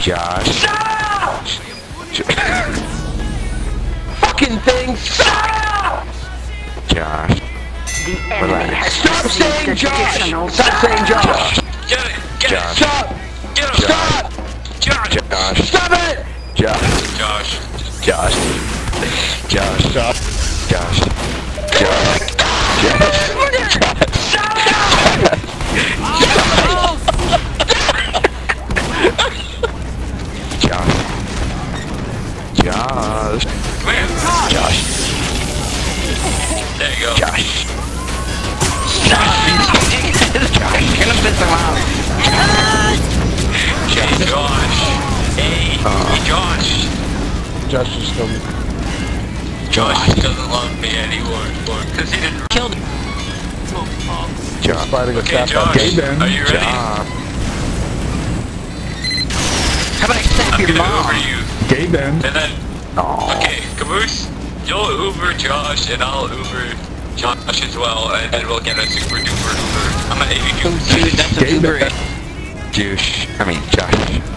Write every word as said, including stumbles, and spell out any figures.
Josh. Stop! Fucking thing, stop! Josh. The enemy has Stop saying Josh! Stop saying Josh! Get it! Get Josh. it! Stop! Get him! Stop! Josh! Josh. Stop it! Josh. Josh! Josh. Josh. Josh. Josh. Josh. Josh. Josh. Come here! Josh. There you go. Josh. Josh! Gonna piss him off. Hey, Josh! Hey! Uh. Hey, Josh! Josh just killed me. Josh doesn't love me anymore because he didn't kill me. Josh. Fighting a Okay, sap Josh, Hey, Ben. are you ready? Josh. How about I slap I'm your gonna mom? Uber you, Gay Ben. and then Aw. okay, Caboose, you'll Uber Josh, and I'll Uber Josh as well, and then we'll get a super duper Uber. I'm an A V Oh, dude, that's a Gay Uber. Ben. Juice. I mean, Josh.